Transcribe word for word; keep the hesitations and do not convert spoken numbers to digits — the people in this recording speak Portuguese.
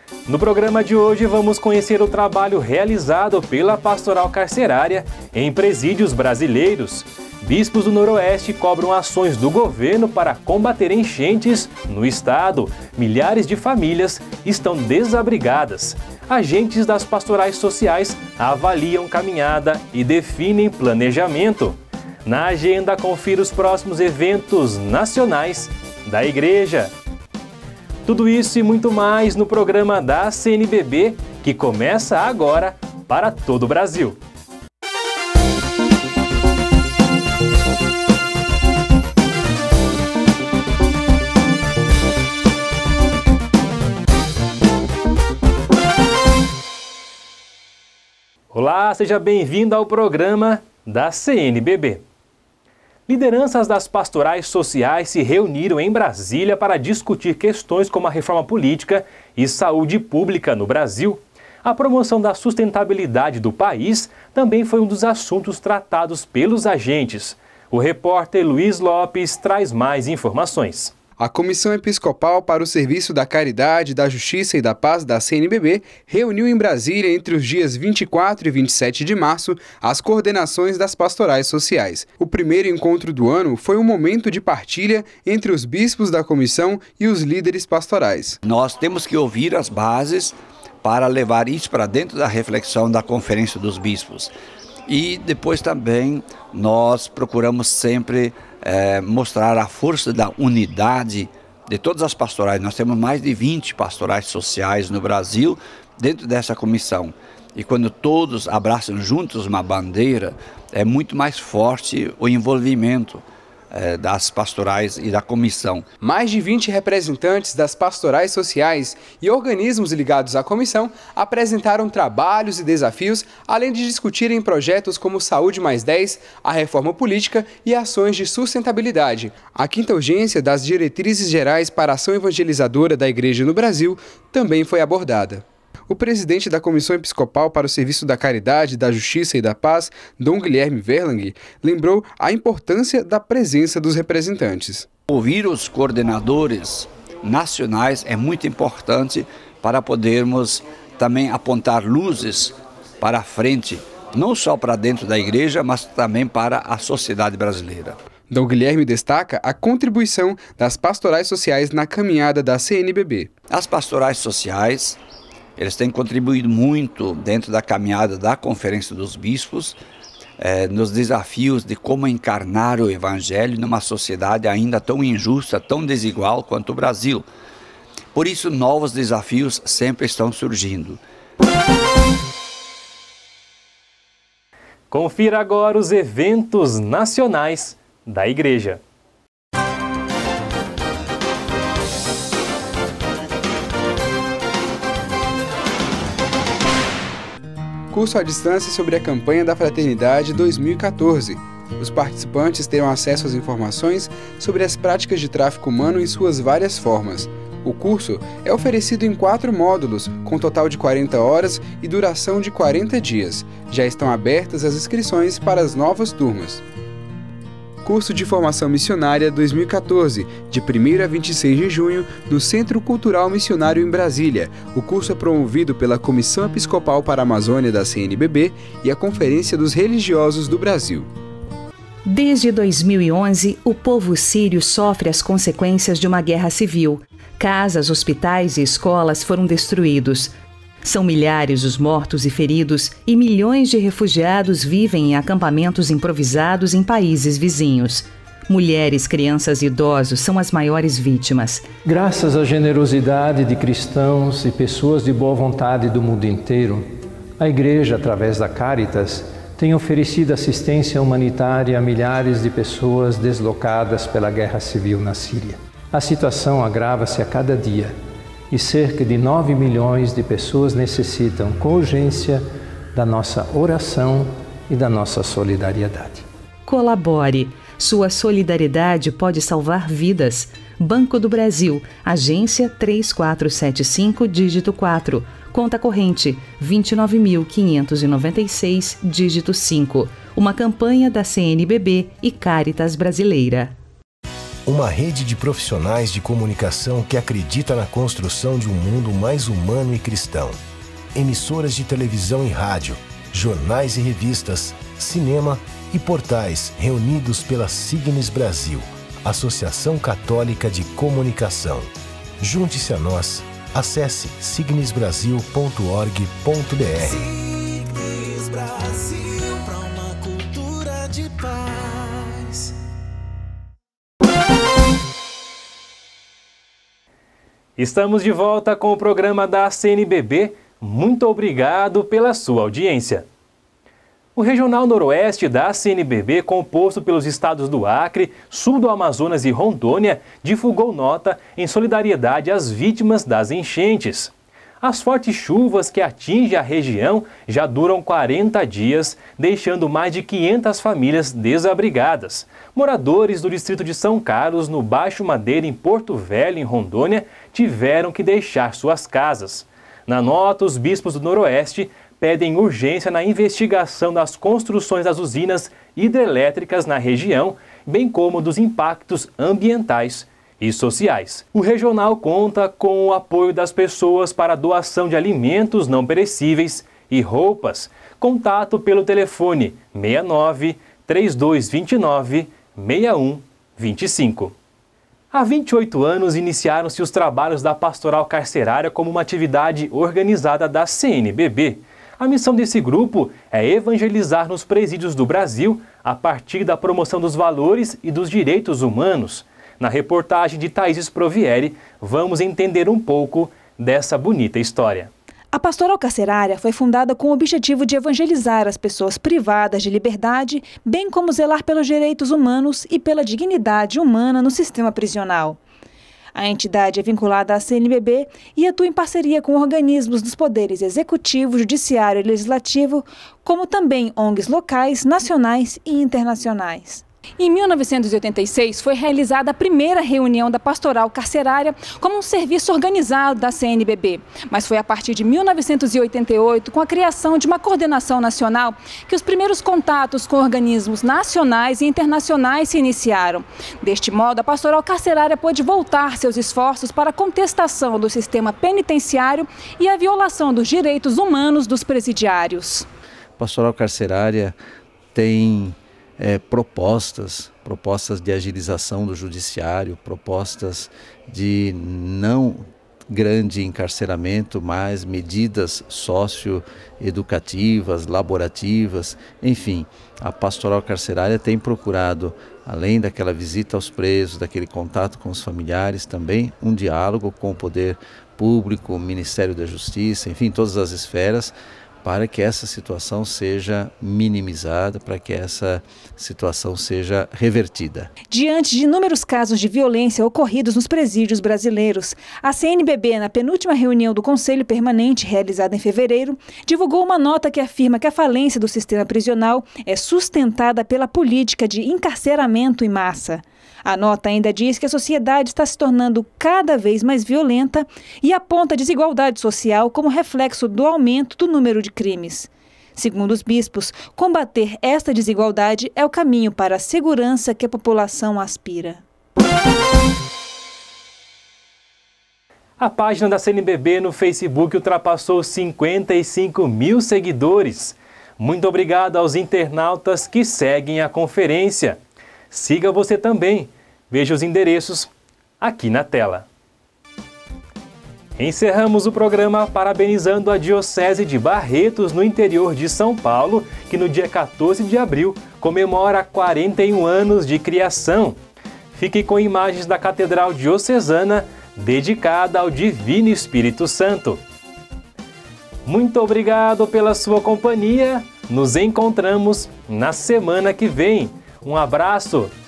No programa de hoje vamos conhecer o trabalho realizado pela Pastoral Carcerária em presídios brasileiros. Bispos do Noroeste cobram ações do governo para combater enchentes no estado. Milhares de famílias estão desabrigadas. Agentes das pastorais sociais avaliam caminhada e definem planejamento. Na agenda, confira os próximos eventos nacionais da Igreja. Tudo isso e muito mais no programa da C N B B, que começa agora para todo o Brasil. Olá, seja bem-vindo ao programa da C N B B. Lideranças das pastorais sociais se reuniram em Brasília para discutir questões como a reforma política e saúde pública no Brasil. A promoção da sustentabilidade do país também foi um dos assuntos tratados pelos agentes. O repórter Luiz Lopes traz mais informações. A Comissão Episcopal para o Serviço da Caridade, da Justiça e da Paz da C N B B reuniu em Brasília entre os dias vinte e quatro e vinte e sete de março as coordenações das pastorais sociais. O primeiro encontro do ano foi um momento de partilha entre os bispos da comissão e os líderes pastorais. Nós temos que ouvir as bases para levar isso para dentro da reflexão da Conferência dos Bispos. E depois também nós procuramos sempre É, mostrar a força da unidade de todas as pastorais. Nós temos mais de vinte pastorais sociais no Brasil dentro dessa comissão. E quando todos abraçam juntos uma bandeira, é muito mais forte o envolvimento é, das pastorais e da comissão. Mais de vinte representantes das pastorais sociais e organismos ligados à comissão apresentaram trabalhos e desafios, além de discutirem projetos como Saúde mais dez, a reforma política e ações de sustentabilidade. A quinta urgência das diretrizes gerais para a ação evangelizadora da Igreja no Brasil também foi abordada. O presidente da Comissão Episcopal para o Serviço da Caridade, da Justiça e da Paz, Dom Guilherme Verlang, lembrou a importância da presença dos representantes. Ouvir os coordenadores nacionais é muito importante para podermos também apontar luzes para a frente, não só para dentro da igreja, mas também para a sociedade brasileira. Dom Guilherme destaca a contribuição das pastorais sociais na caminhada da C N B B. As pastorais sociais, eles têm contribuído muito dentro da caminhada da Conferência dos Bispos, eh, nos desafios de como encarnar o Evangelho numa sociedade ainda tão injusta, tão desigual quanto o Brasil. Por isso, novos desafios sempre estão surgindo. Confira agora os eventos nacionais da Igreja. Curso à distância sobre a campanha da Fraternidade dois mil e quatorze. Os participantes terão acesso às informações sobre as práticas de tráfico humano em suas várias formas. O curso é oferecido em quatro módulos, com total de quarenta horas e duração de quarenta dias. Já estão abertas as inscrições para as novas turmas. Curso de Formação Missionária dois mil e quatorze, de primeiro a vinte e seis de junho, no Centro Cultural Missionário em Brasília. O curso é promovido pela Comissão Episcopal para a Amazônia da C N B B e a Conferência dos Religiosos do Brasil. Desde dois mil e onze, o povo sírio sofre as consequências de uma guerra civil. Casas, hospitais e escolas foram destruídos. São milhares os mortos e feridos e milhões de refugiados vivem em acampamentos improvisados em países vizinhos. Mulheres, crianças e idosos são as maiores vítimas. Graças à generosidade de cristãos e pessoas de boa vontade do mundo inteiro, a Igreja, através da Caritas, tem oferecido assistência humanitária a milhares de pessoas deslocadas pela guerra civil na Síria. A situação agrava-se a cada dia e cerca de nove milhões de pessoas necessitam com urgência da nossa oração e da nossa solidariedade. Colabore. Sua solidariedade pode salvar vidas. Banco do Brasil, agência três quatro sete cinco, dígito quatro. Conta corrente vinte e nove mil quinhentos e noventa e seis, dígito cinco. Uma campanha da C N B B e Caritas Brasileira. uma rede de profissionais de comunicação que acredita na construção de um mundo mais humano e cristão. Emissoras de televisão e rádio, jornais e revistas, cinema e portais reunidos pela Signis Brasil, Associação Católica de Comunicação. Junte-se a nós. Acesse signis brasil ponto org ponto br. Signis Brasil, pra uma cultura de paz. Estamos de volta com o programa da C N B B. Muito obrigado pela sua audiência. O Regional Noroeste da C N B B, composto pelos estados do Acre, sul do Amazonas e Rondônia, divulgou nota em solidariedade às vítimas das enchentes. As fortes chuvas que atingem a região já duram quarenta dias, deixando mais de quinhentas famílias desabrigadas. Moradores do distrito de São Carlos, no Baixo Madeira, em Porto Velho, em Rondônia, tiveram que deixar suas casas. Na nota, os bispos do Noroeste pedem urgência na investigação das construções das usinas hidrelétricas na região, bem como dos impactos ambientais e sociais. O regional conta com o apoio das pessoas para a doação de alimentos não perecíveis e roupas. Contato pelo telefone seis nove, três dois dois nove, seis um dois cinco. Há vinte e oito anos iniciaram-se os trabalhos da Pastoral Carcerária como uma atividade organizada da C N B B. A missão desse grupo é evangelizar nos presídios do Brasil a partir da promoção dos valores e dos direitos humanos. Na reportagem de Thaís Provieri, vamos entender um pouco dessa bonita história. A Pastoral Carcerária foi fundada com o objetivo de evangelizar as pessoas privadas de liberdade, bem como zelar pelos direitos humanos e pela dignidade humana no sistema prisional. A entidade é vinculada à C N B B e atua em parceria com organismos dos poderes executivo, judiciário e legislativo, como também O N Gs locais, nacionais e internacionais. Em mil novecentos e oitenta e seis, foi realizada a primeira reunião da Pastoral Carcerária como um serviço organizado da C N B B. Mas foi a partir de mil novecentos e oitenta e oito, com a criação de uma coordenação nacional, que os primeiros contatos com organismos nacionais e internacionais se iniciaram. Deste modo, a Pastoral Carcerária pôde voltar seus esforços para a contestação do sistema penitenciário e a violação dos direitos humanos dos presidiários. A Pastoral Carcerária tem É, propostas, propostas de agilização do judiciário, propostas de não grande encarceramento, mas medidas socioeducativas, laborativas, enfim. A Pastoral Carcerária tem procurado, além daquela visita aos presos, daquele contato com os familiares, também um diálogo com o poder público, o Ministério da Justiça, enfim, todas as esferas, para que essa situação seja minimizada, para que essa situação seja revertida. Diante de inúmeros casos de violência ocorridos nos presídios brasileiros, a C N B B, na penúltima reunião do Conselho Permanente, realizada em fevereiro, divulgou uma nota que afirma que a falência do sistema prisional é sustentada pela política de encarceramento em massa. A nota ainda diz que a sociedade está se tornando cada vez mais violenta e aponta a desigualdade social como reflexo do aumento do número de crimes. Segundo os bispos, combater esta desigualdade é o caminho para a segurança que a população aspira. A página da C N B B no Facebook ultrapassou cinquenta e cinco mil seguidores. Muito obrigado aos internautas que seguem a conferência. Siga você também. Veja os endereços aqui na tela. Encerramos o programa parabenizando a Diocese de Barretos, no interior de São Paulo, que no dia quatorze de abril comemora quarenta e um anos de criação. Fique com imagens da Catedral Diocesana, dedicada ao Divino Espírito Santo. Muito obrigado pela sua companhia. Nos encontramos na semana que vem. Um abraço